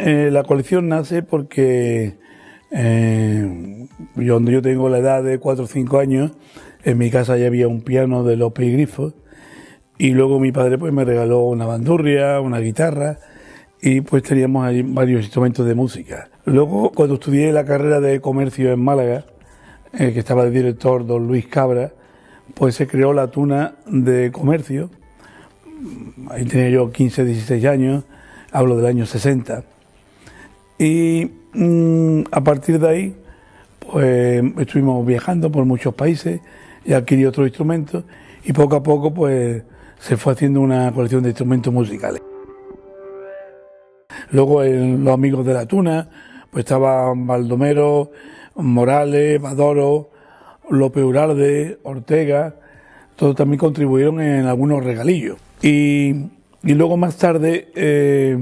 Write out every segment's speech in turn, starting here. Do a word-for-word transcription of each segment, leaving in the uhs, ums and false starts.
eh, la colección nace porque eh, yo, donde yo tengo la edad de cuatro o cinco años, en mi casa ya había un piano de López y Grifo, y luego mi padre pues me regaló una bandurria, una guitarra, y pues teníamos ahí varios instrumentos de música. Luego, cuando estudié la carrera de comercio en Málaga, eh, que estaba de director don Luis Cabra, pues se creó la Tuna de Comercio. Ahí tenía yo quince, dieciséis años, hablo del año sesenta. Y mmm, a partir de ahí, pues estuvimos viajando por muchos países y adquirí otros instrumentos, y poco a poco pues se fue haciendo una colección de instrumentos musicales. Luego en los amigos de la Tuna, pues estaban Baldomero, Morales, Badoro, López Uralde, Ortega, todos también contribuyeron en algunos regalillos. Y, y luego más tarde, eh,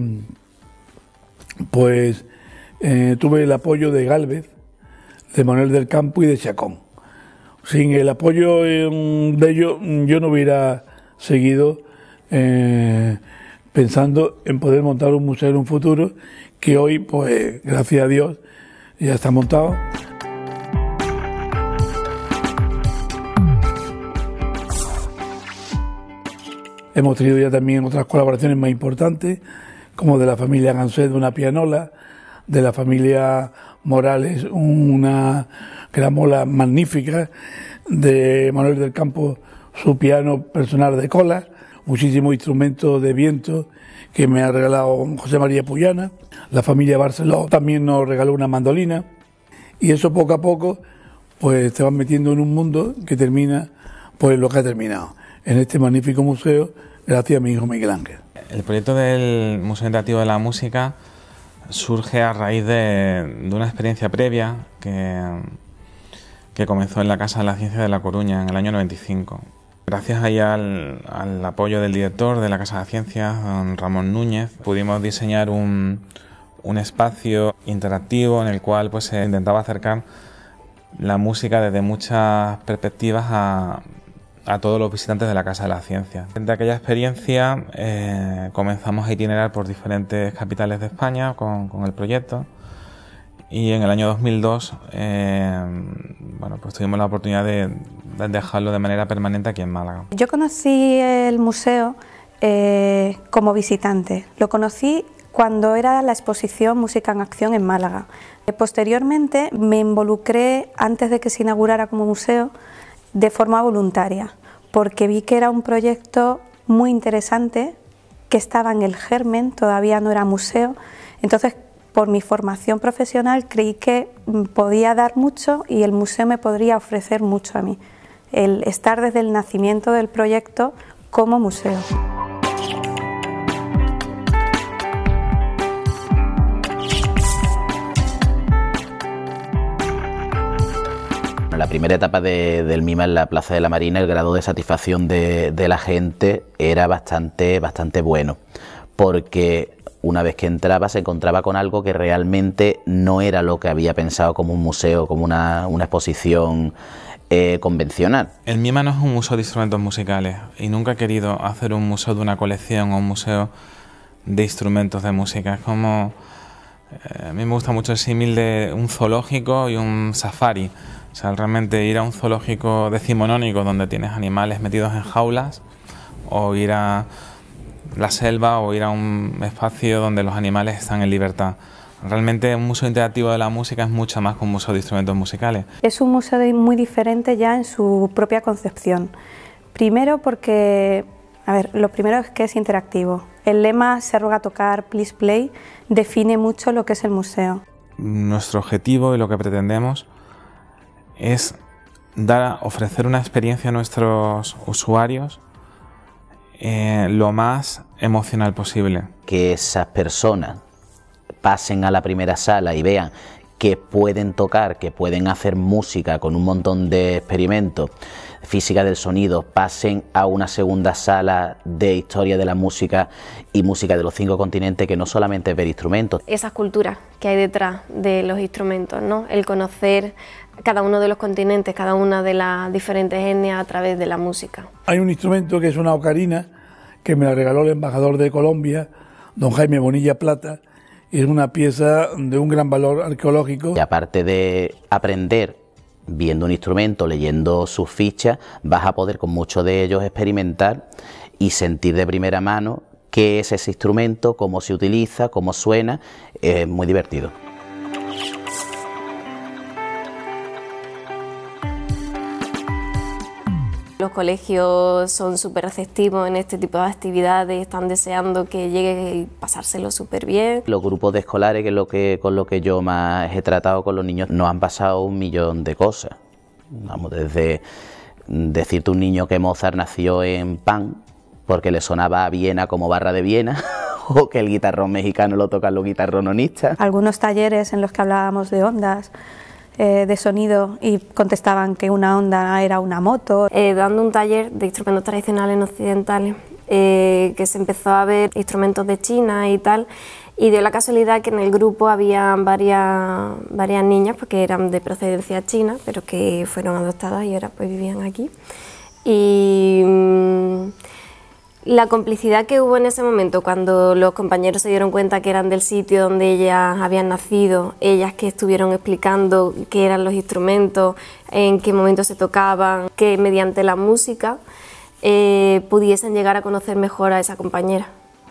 pues eh, tuve el apoyo de Gálvez, de Manuel del Campo y de Chacón. Sin el apoyo eh, de ellos, yo no hubiera seguido eh, pensando en poder montar un museo en un futuro, que hoy, pues, gracias a Dios, ya está montado. Hemos tenido ya también otras colaboraciones más importantes, como de la familia Ganset, una pianola, de la familia Morales, una gramola magnífica, de Manuel del Campo, su piano personal de cola, muchísimos instrumentos de viento que me ha regalado José María Puyana. La familia Barceló también nos regaló una mandolina, y eso poco a poco pues te van metiendo en un mundo que termina pues lo que ha terminado en este magnífico museo, gracias a mi hijo Miguel Ángel. El proyecto del Museo Interactivo de la Música surge a raíz de, de una experiencia previa que, que comenzó en la Casa de la Ciencia de La Coruña en el año noventa y cinco. Gracias ahí al, al apoyo del director de la Casa de la Ciencia, don Ramón Núñez, pudimos diseñar un, un espacio interactivo en el cual pues, se intentaba acercar la música desde muchas perspectivas a, a todos los visitantes de la Casa de la Ciencia. De aquella experiencia eh, comenzamos a itinerar por diferentes capitales de España con, con el proyecto, y en el año dos mil dos eh, bueno, pues tuvimos la oportunidad de, de dejarlo de manera permanente aquí en Málaga. Yo conocí el museo eh, como visitante. Lo conocí cuando era la exposición Música en Acción en Málaga. Posteriormente me involucré, antes de que se inaugurara como museo, de forma voluntaria, porque vi que era un proyecto muy interesante, que estaba en el germen, todavía no era museo. Entonces, por mi formación profesional, creí que podía dar mucho y el museo me podría ofrecer mucho a mí, el estar desde el nacimiento del proyecto como museo. La primera etapa de, del MIMA en la Plaza de la Marina, el grado de satisfacción de, de la gente era bastante, bastante bueno, porque una vez que entraba se encontraba con algo que realmente no era lo que había pensado como un museo, como una, una exposición eh, convencional. El MIMA no es un museo de instrumentos musicales y nunca he querido hacer un museo de una colección o un museo de instrumentos de música. Es como, eh, a mí me gusta mucho el símil de un zoológico y un safari. O sea, realmente ir a un zoológico decimonónico donde tienes animales metidos en jaulas, o ir a la selva, o ir a un espacio donde los animales están en libertad. Realmente un museo interactivo de la música es mucho más que un museo de instrumentos musicales. Es un museo muy diferente ya en su propia concepción. Primero porque, a ver, lo primero es que es interactivo. El lema "se ruega tocar, please play" define mucho lo que es el museo. Nuestro objetivo y lo que pretendemos es dar, ofrecer una experiencia a nuestros usuarios eh, lo más emocional posible. Que esas personas pasen a la primera sala y vean que pueden tocar, que pueden hacer música con un montón de experimentos, física del sonido, pasen a una segunda sala de historia de la música y música de los cinco continentes, que no solamente es ver instrumentos. Esas culturas que hay detrás de los instrumentos, ¿no? El conocer cada uno de los continentes, cada una de las diferentes etnias a través de la música. Hay un instrumento que es una ocarina, que me la regaló el embajador de Colombia, don Jaime Bonilla Plata, y es una pieza de un gran valor arqueológico. Y aparte de aprender viendo un instrumento, leyendo sus fichas, vas a poder con muchos de ellos experimentar y sentir de primera mano qué es ese instrumento, cómo se utiliza, cómo suena. Es muy divertido. Los colegios son súper receptivos en este tipo de actividades, están deseando que llegue y pasárselo súper bien. Los grupos de escolares, que es lo que, con lo que yo más he tratado con los niños, nos han pasado un millón de cosas. Vamos, desde decirte un niño que Mozart nació en Pan, porque le sonaba a Viena como barra de Viena, o que el guitarrón mexicano lo tocan los guitarrononistas. Algunos talleres en los que hablábamos de ondas, Eh, de sonido, y contestaban que una onda era una moto. Eh, dando un taller de instrumentos tradicionales occidentales, eh, que se empezó a ver instrumentos de China y tal, y dio la casualidad que en el grupo había varias, varias niñas pues, que eran de procedencia china, pero que fueron adoptadas y ahora pues vivían aquí. Y mmm, la complicidad que hubo en ese momento, cuando los compañeros se dieron cuenta que eran del sitio donde ellas habían nacido, ellas que estuvieron explicando qué eran los instrumentos, en qué momento se tocaban, que mediante la música eh, pudiesen llegar a conocer mejor a esa compañera.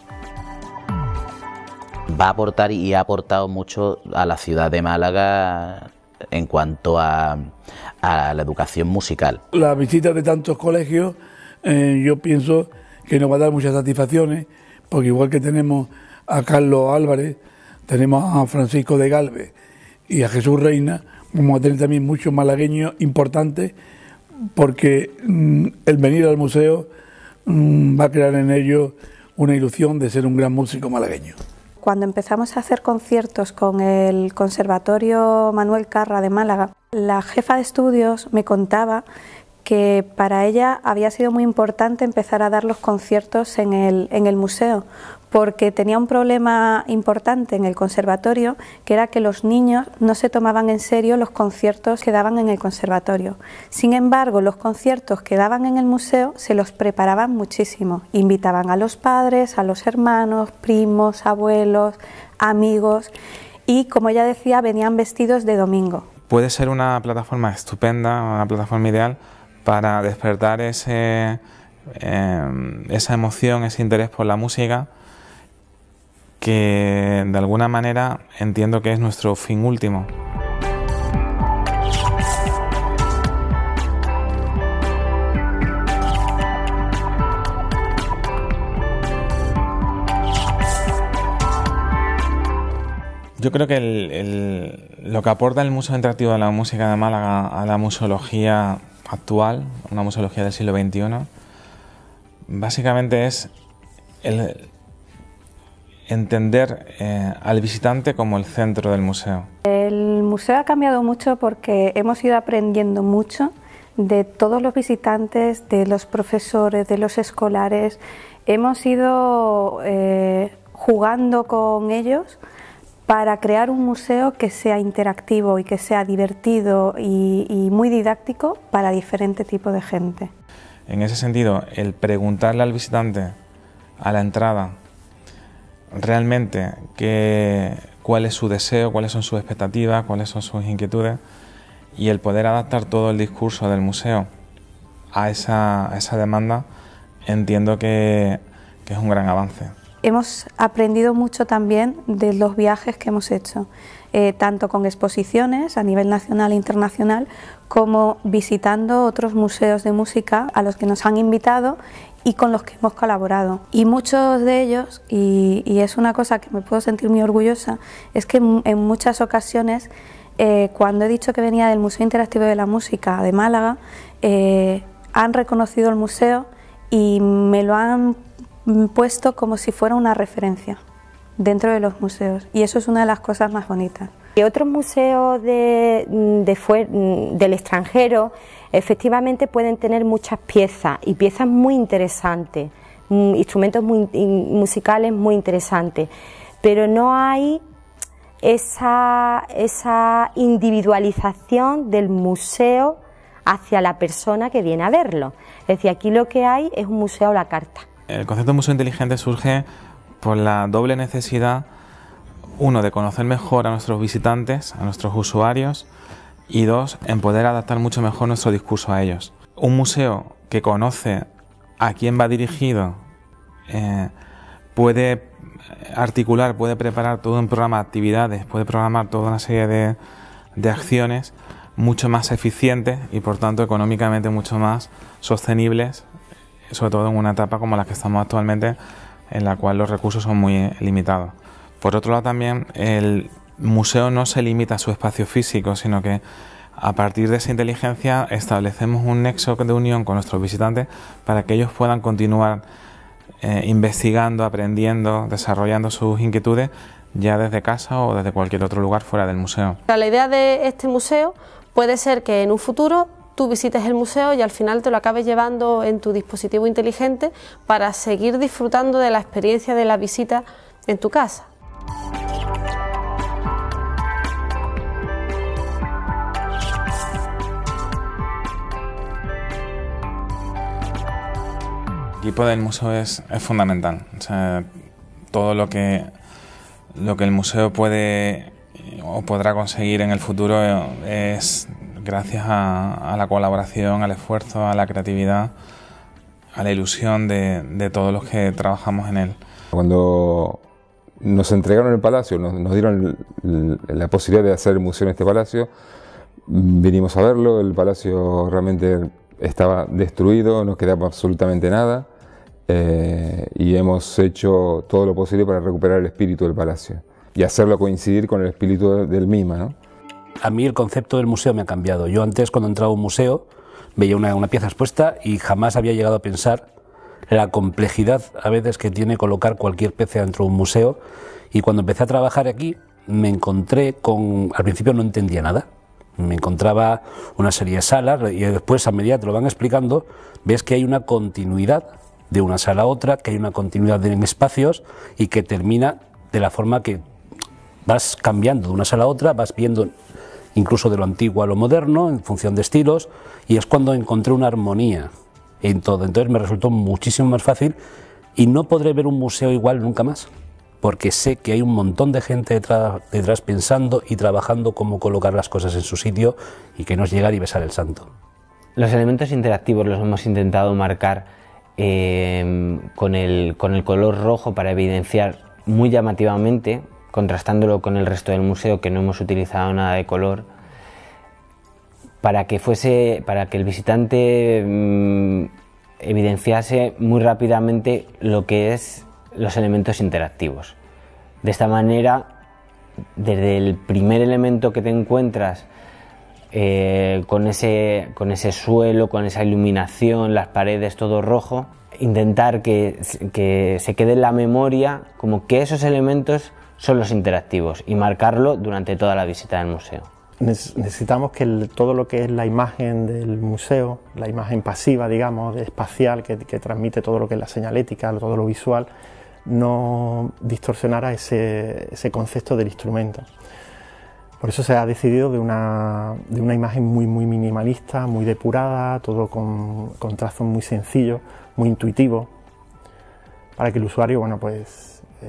Va a aportar y ha aportado mucho a la ciudad de Málaga en cuanto a, a la educación musical. La visita de tantos colegios, eh, yo pienso que nos va a dar muchas satisfacciones, porque igual que tenemos a Carlos Álvarez, tenemos a Francisco de Galvez y a Jesús Reina, vamos a tener también muchos malagueños importantes, porque mmm, el venir al museo mmm, va a crear en ellos una ilusión de ser un gran músico malagueño. Cuando empezamos a hacer conciertos con el Conservatorio Manuel Carra de Málaga, la jefa de estudios me contaba que para ella había sido muy importante empezar a dar los conciertos en el, en el museo, porque tenía un problema importante en el conservatorio, que era que los niños no se tomaban en serio los conciertos que daban en el conservatorio. Sin embargo, los conciertos que daban en el museo se los preparaban muchísimo, invitaban a los padres, a los hermanos, primos, abuelos, amigos, y como ella decía, venían vestidos de domingo. Puede ser una plataforma estupenda, una plataforma ideal para despertar ese, eh, esa emoción, ese interés por la música, que de alguna manera entiendo que es nuestro fin último. Yo creo que el, el, lo que aporta el Museo Interactivo de la Música de Málaga a la museología actual, una museología del siglo veintiuno, básicamente es el entender eh, al visitante como el centro del museo. El museo ha cambiado mucho porque hemos ido aprendiendo mucho de todos los visitantes, de los profesores, de los escolares. Hemos ido eh, jugando con ellos para crear un museo que sea interactivo y que sea divertido y, y muy didáctico para diferentes tipos de gente. En ese sentido, el preguntarle al visitante a la entrada realmente que, cuál es su deseo, cuáles son sus expectativas, cuáles son sus inquietudes, y el poder adaptar todo el discurso del museo a esa, a esa demanda, entiendo que, que es un gran avance. Hemos aprendido mucho también de los viajes que hemos hecho, eh, tanto con exposiciones a nivel nacional e internacional, como visitando otros museos de música a los que nos han invitado y con los que hemos colaborado. Y muchos de ellos, y, y es una cosa que me puedo sentir muy orgullosa, es que en muchas ocasiones, eh, cuando he dicho que venía del Museo Interactivo de la Música de Málaga, eh, han reconocido el museo y me lo han puesto como si fuera una referencia dentro de los museos, y eso es una de las cosas más bonitas. Y otros museos de, de fuera, del extranjero efectivamente pueden tener muchas piezas y piezas muy interesantes, instrumentos muy, musicales muy interesantes, pero no hay esa, esa individualización del museo hacia la persona que viene a verlo. Es decir, aquí lo que hay es un museo a la carta. El concepto de museo inteligente surge por la doble necesidad uno, de conocer mejor a nuestros visitantes, a nuestros usuarios, y dos, en poder adaptar mucho mejor nuestro discurso a ellos. Un museo que conoce a quién va dirigido, eh, puede articular, puede preparar todo un programa de actividades, puede programar toda una serie de, de acciones mucho más eficientes y por tanto económicamente mucho más sostenibles, sobre todo en una etapa como la que estamos actualmente, en la cual los recursos son muy limitados. Por otro lado también, el museo no se limita a su espacio físico, sino que a partir de esa inteligencia establecemos un nexo de unión con nuestros visitantes para que ellos puedan continuar eh, investigando, aprendiendo, desarrollando sus inquietudes ya desde casa o desde cualquier otro lugar fuera del museo. La idea de este museo puede ser que en un futuro tú visites el museo y al final te lo acabes llevando en tu dispositivo inteligente para seguir disfrutando de la experiencia de la visita en tu casa. El equipo del museo es, es fundamental. O sea, todo lo que, lo que el museo puede o podrá conseguir en el futuro es gracias a, a la colaboración, al esfuerzo, a la creatividad, a la ilusión de, de todos los que trabajamos en él. Cuando nos entregaron el palacio, nos, nos dieron el, el, la posibilidad de hacer el museo en este palacio, vinimos a verlo. El palacio realmente estaba destruido, no quedaba absolutamente nada. Eh, y hemos hecho todo lo posible para recuperar el espíritu del palacio y hacerlo coincidir con el espíritu del MIMA, ¿no? A mí el concepto del museo me ha cambiado. Yo antes, cuando entraba a un museo, veía una, una pieza expuesta y jamás había llegado a pensar la complejidad a veces que tiene colocar cualquier pieza dentro de un museo. Y cuando empecé a trabajar aquí, me encontré con... Al principio no entendía nada. Me encontraba una serie de salas y después, a medida que te lo van explicando, ves que hay una continuidad de una sala a otra, que hay una continuidad en espacios y que termina de la forma que vas cambiando de una sala a otra, vas viendo incluso de lo antiguo a lo moderno en función de estilos, y es cuando encontré una armonía en todo. Entonces me resultó muchísimo más fácil y no podré ver un museo igual nunca más, porque sé que hay un montón de gente detrás, detrás pensando y trabajando cómo colocar las cosas en su sitio y que no es llegar y besar el santo. Los elementos interactivos los hemos intentado marcar Eh, con, el, con el color rojo para evidenciar muy llamativamente, contrastándolo con el resto del museo, que no hemos utilizado nada de color, para que fuese, para que el visitante mmm, evidenciase muy rápidamente lo que es los elementos interactivos. De esta manera, desde el primer elemento que te encuentras Eh, con, ese, con ese suelo, con esa iluminación, las paredes, todo rojo, intentar que, que se quede en la memoria como que esos elementos son los interactivos y marcarlo durante toda la visita del museo. Necesitamos que el, todo lo que es la imagen del museo, la imagen pasiva, digamos, espacial, que, que transmite todo lo que es la señalética, todo lo visual, no distorsionara ese, ese concepto del instrumento. Por eso se ha decidido de una, de una imagen muy, muy minimalista, muy depurada, todo con, con trazos muy sencillos, muy intuitivos, para que el usuario, bueno, pues, eh,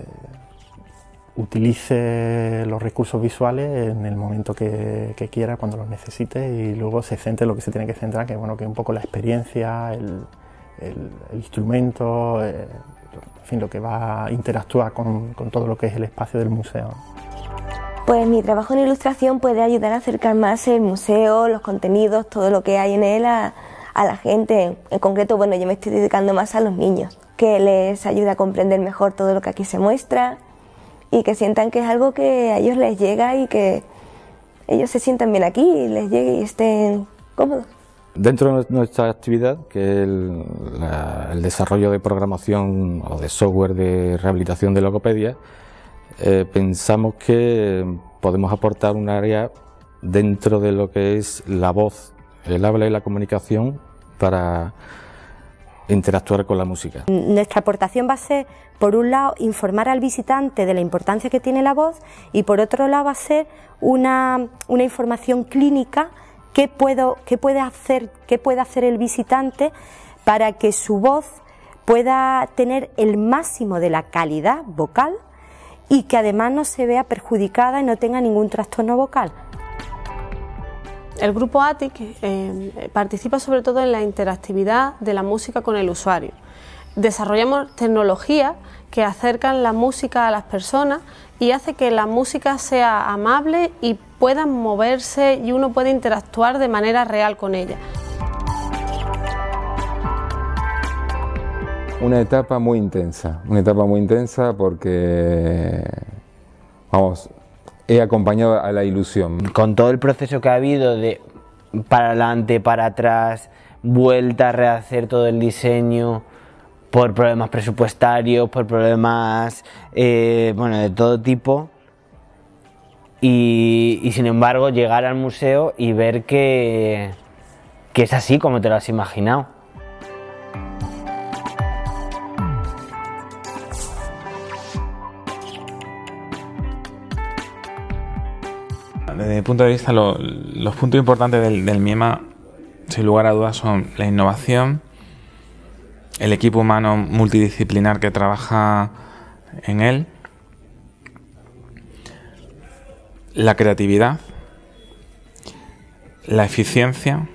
utilice los recursos visuales en el momento que, que quiera, cuando los necesite, y luego se centre en lo que se tiene que centrar, que, bueno, que un poco la experiencia, el, el, el instrumento, eh, en fin, lo que va a interactuar con, con todo lo que es el espacio del museo. Pues mi trabajo en ilustración puede ayudar a acercar más el museo, los contenidos, todo lo que hay en él a, a la gente. En concreto, bueno, yo me estoy dedicando más a los niños, que les ayuda a comprender mejor todo lo que aquí se muestra y que sientan que es algo que a ellos les llega y que ellos se sientan bien aquí y les llegue y estén cómodos. Dentro de nuestra actividad, que es el, la, el desarrollo de programación o de software de rehabilitación de logopedia, Eh, pensamos que podemos aportar un área dentro de lo que es la voz, el habla y la comunicación para interactuar con la música. Nuestra aportación va a ser, por un lado, informar al visitante de la importancia que tiene la voz y por otro lado va a ser una, una información clínica que, puedo, que puede hacer, que puede hacer el visitante para que su voz pueda tener el máximo de la calidad vocal y que además no se vea perjudicada y no tenga ningún trastorno vocal. El grupo A T I C eh, participa sobre todo en la interactividad de la música con el usuario. Desarrollamos tecnologías que acercan la música a las personas y hace que la música sea amable y puedan moverse y uno puede interactuar de manera real con ella. Una etapa muy intensa, una etapa muy intensa porque, vamos, he acompañado a la ilusión. Con todo el proceso que ha habido de para adelante, para atrás, vuelta a rehacer todo el diseño por problemas presupuestarios, por problemas eh, bueno, de todo tipo y, y sin embargo llegar al museo y ver que, que es así como te lo has imaginado. Desde mi punto de vista, lo, los puntos importantes del, del MIMA, sin lugar a dudas, son la innovación, el equipo humano multidisciplinar que trabaja en él, la creatividad, la eficiencia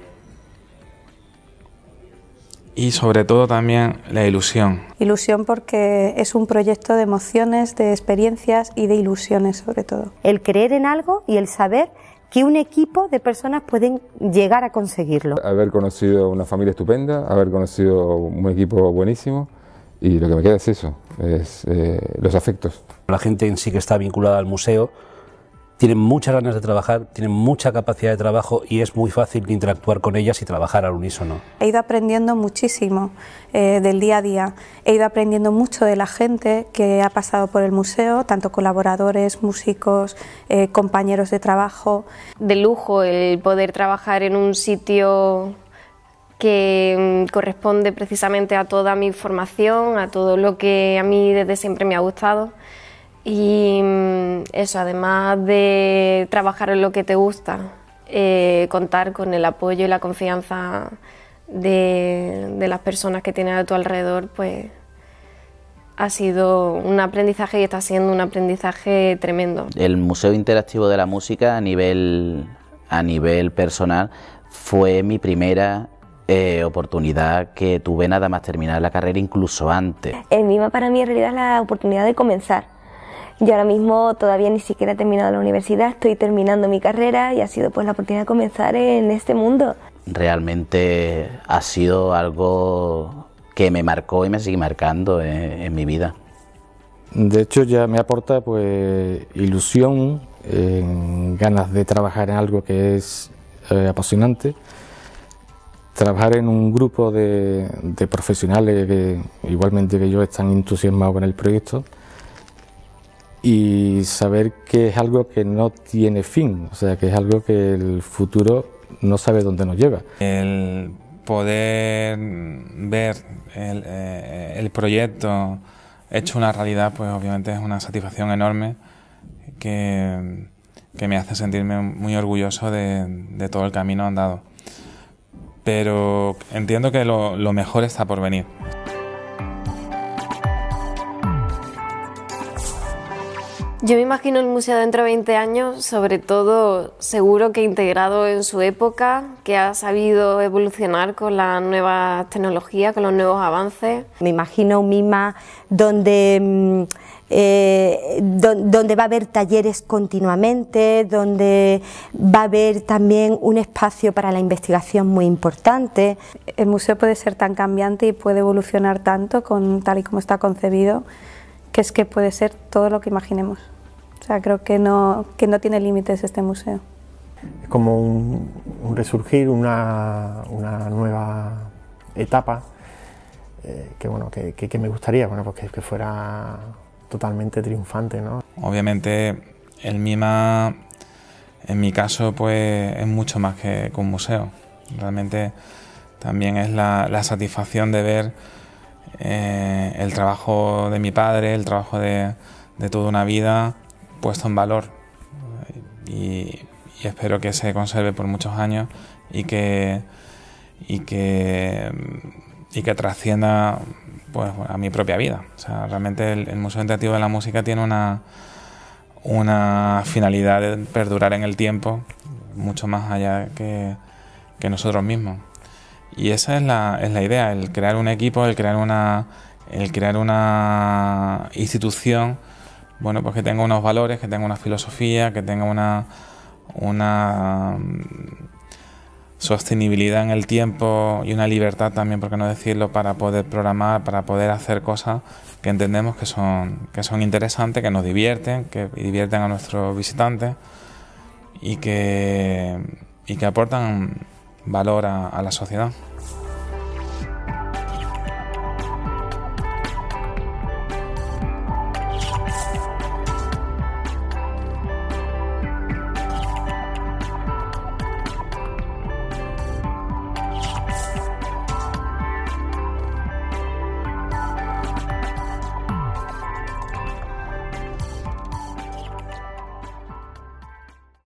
y sobre todo también la ilusión. Ilusión porque es un proyecto de emociones, de experiencias y de ilusiones sobre todo. El creer en algo y el saber que un equipo de personas pueden llegar a conseguirlo. Haber conocido una familia estupenda, haber conocido un equipo buenísimo y lo que me queda es eso, es eh, los afectos. La gente en sí que está vinculada al museo tienen muchas ganas de trabajar, tienen mucha capacidad de trabajo y es muy fácil interactuar con ellas y trabajar al unísono. He ido aprendiendo muchísimo eh, del día a día, he ido aprendiendo mucho de la gente que ha pasado por el museo, tanto colaboradores, músicos, eh, compañeros de trabajo. De lujo el poder trabajar en un sitio que mm, corresponde precisamente a toda mi formación, a todo lo que a mí desde siempre me ha gustado. Y eso, además de trabajar en lo que te gusta, eh, contar con el apoyo y la confianza de, de las personas que tienes a tu alrededor, pues ha sido un aprendizaje y está siendo un aprendizaje tremendo. El Museo Interactivo de la Música a nivel, a nivel personal fue mi primera eh, oportunidad que tuve nada más terminar la carrera, incluso antes. El MIMA para mí en realidad es la oportunidad de comenzar. Yo ahora mismo todavía ni siquiera he terminado la universidad, estoy terminando mi carrera y ha sido pues la oportunidad de comenzar en este mundo. Realmente ha sido algo que me marcó y me sigue marcando en, en mi vida. De hecho ya me aporta pues ilusión, eh, ganas de trabajar en algo que es eh, apasionante, trabajar en un grupo de, de profesionales que igualmente que yo están entusiasmados con el proyecto y saber que es algo que no tiene fin, o sea que es algo que el futuro no sabe dónde nos lleva. El poder ver el, eh, el proyecto hecho una realidad, pues obviamente es una satisfacción enorme que, que me hace sentirme muy orgulloso de, de todo el camino andado. Pero entiendo que lo, lo mejor está por venir. Yo me imagino el museo dentro de veinte años, sobre todo seguro que integrado en su época, que ha sabido evolucionar con las nuevas tecnologías, con los nuevos avances. Me imagino un MIMA donde, eh, do, donde va a haber talleres continuamente, donde va a haber también un espacio para la investigación muy importante. El museo puede ser tan cambiante y puede evolucionar tanto con tal y como está concebido, que es que puede ser todo lo que imaginemos. O sea, creo que no, que no tiene límites este museo. Es como un, un resurgir, una, una nueva etapa eh, que, bueno, que, que, que me gustaría bueno, pues que, que fuera totalmente triunfante, ¿no? Obviamente el MIMA, en mi caso, pues es mucho más que, que un museo. Realmente también es la, la satisfacción de ver Eh, el trabajo de mi padre, el trabajo de, de toda una vida puesto en valor y, y espero que se conserve por muchos años y que, y que, y que trascienda pues, a mi propia vida. O sea, realmente el, el Museo Interactivo de la Música tiene una, una finalidad de perdurar en el tiempo, mucho más allá que, que nosotros mismos. Y esa es la, es la idea, el crear un equipo, el crear una, el crear una institución, bueno, pues que tenga unos valores, que tenga una filosofía, que tenga una, una sostenibilidad en el tiempo y una libertad también, por qué no decirlo, para poder programar, para poder hacer cosas que entendemos que son, que son interesantes, que nos divierten, que divierten a nuestros visitantes y que, y que aportan valor a, a la sociedad.